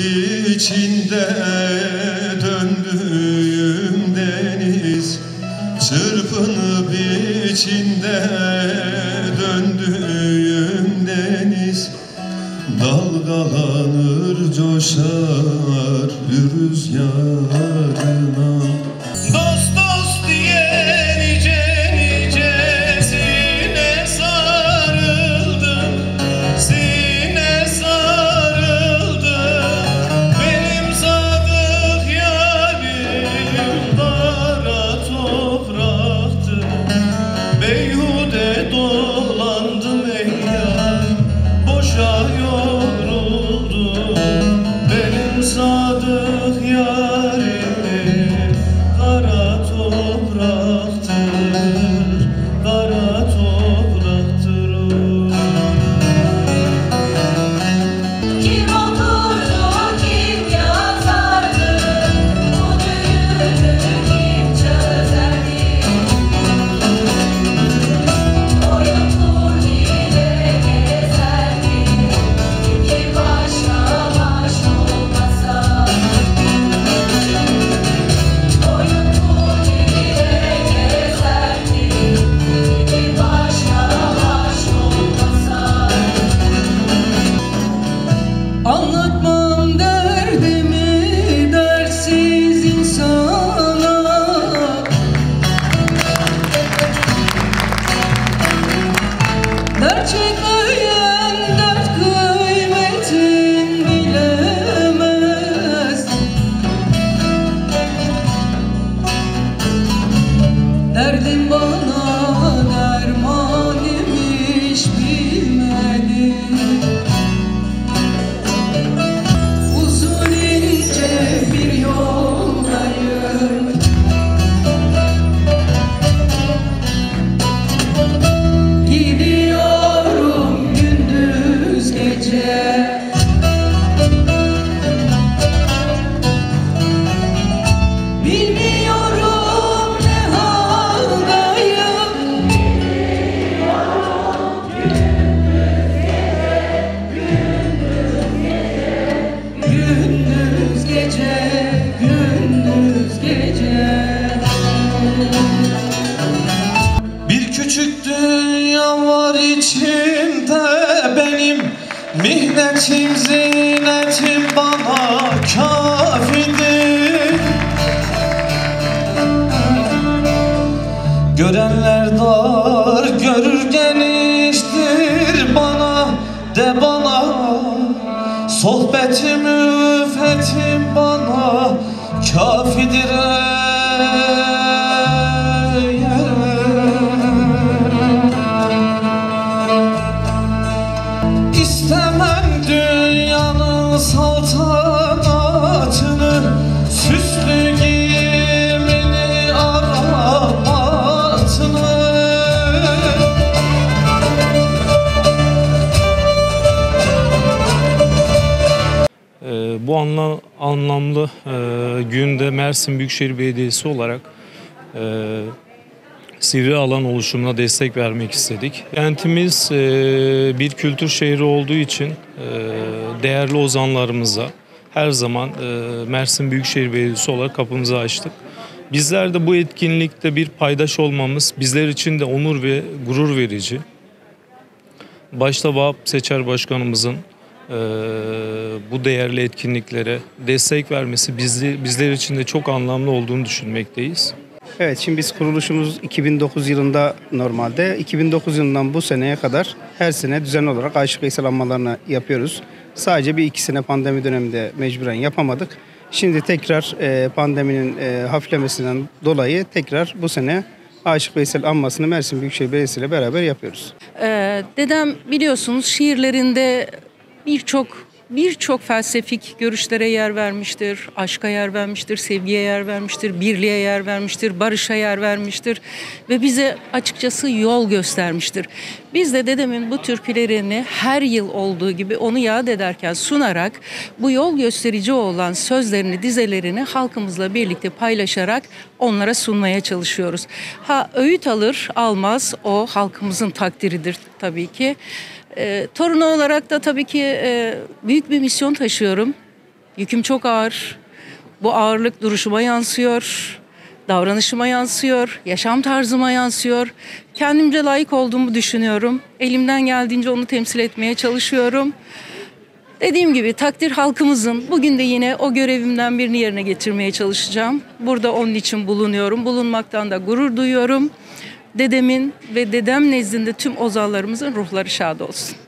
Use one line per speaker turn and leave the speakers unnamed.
içinde döndüğüm deniz, çırpınıp içinde döndüğüm deniz, dalgalanır coşar rüzgarına. Dost dost diye nice nicesine sarıldım, sine sarıldım. Benim sadık yarim kara topraktı, beyhude dolandım ey yar, boşa yoruldum. Benim sadık yarim kara topraktır, kara topraktır o.
Kim okurdu, kim yazardı, bu düğünü kim çözerdi? Oyun turnire gezerdi, iki başka baş olmasa. Oyun turnire gezerdi, iki başka baş olmasa.
Anlatmam derdimi dersiz insana, dert çekmeyen dert kıymetin bilemez. Derdim bana derman imiş bilmedim. Uzun ince bir yoldayım, gidiyorum gündüz gece. Bilmiyorum ne haldayım, gündüz gece, gündüz gece.
Bir küçük dünya var içimde benim, mihnetim zinetim bana kafidir. Görenler dar görür geniştir, bana de bana, sohbetim üfetim bana kafidir. İstemem dünyanın saltanatını, süslü giyimini, aramatını.
Bu anlamlı günde Mersin Büyükşehir Belediyesi olarak Sivri Alan oluşumuna destek vermek istedik. Kentimiz bir kültür şehri olduğu için değerli ozanlarımıza her zaman Mersin Büyükşehir Belediyesi olarak kapımızı açtık. Bizler de bu etkinlikte bir paydaş olmamız bizler için de onur ve gurur verici. Başta Vahap Seçer Başkanımızın bu değerli etkinliklere destek vermesi bizler için de çok anlamlı olduğunu düşünmekteyiz.
Evet, şimdi biz kuruluşumuz 2009 yılında normalde. 2009 yılından bu seneye kadar her sene düzenli olarak Aşık Veysel anmalarını yapıyoruz. Sadece bir iki sene pandemi döneminde mecburen yapamadık. Şimdi tekrar pandeminin hafiflemesinden dolayı tekrar bu sene Aşık Veysel anmasını Mersin Büyükşehir Belediyesi ile beraber yapıyoruz.
Dedem biliyorsunuz şiirlerinde birçok felsefik görüşlere yer vermiştir, aşka yer vermiştir, sevgiye yer vermiştir, birliğe yer vermiştir, barışa yer vermiştir ve bize açıkçası yol göstermiştir. Biz de dedemin bu türkülerini her yıl olduğu gibi onu yad ederken sunarak bu yol gösterici olan sözlerini, dizelerini halkımızla birlikte paylaşarak onlara sunmaya çalışıyoruz. Öğüt alır almaz o halkımızın takdiridir tabii ki. Torunu olarak da tabii ki büyük bir misyon taşıyorum. Yüküm çok ağır. Bu ağırlık duruşuma yansıyor, davranışıma yansıyor, yaşam tarzıma yansıyor. Kendimce layık olduğumu düşünüyorum. Elimden geldiğince onu temsil etmeye çalışıyorum. Dediğim gibi takdir halkımızın. Bugün de yine o görevimden birini yerine getirmeye çalışacağım. Burada onun için bulunuyorum. Bulunmaktan da gurur duyuyorum. Dedemin ve dedem nezdinde tüm ozallarımızın ruhları şad olsun.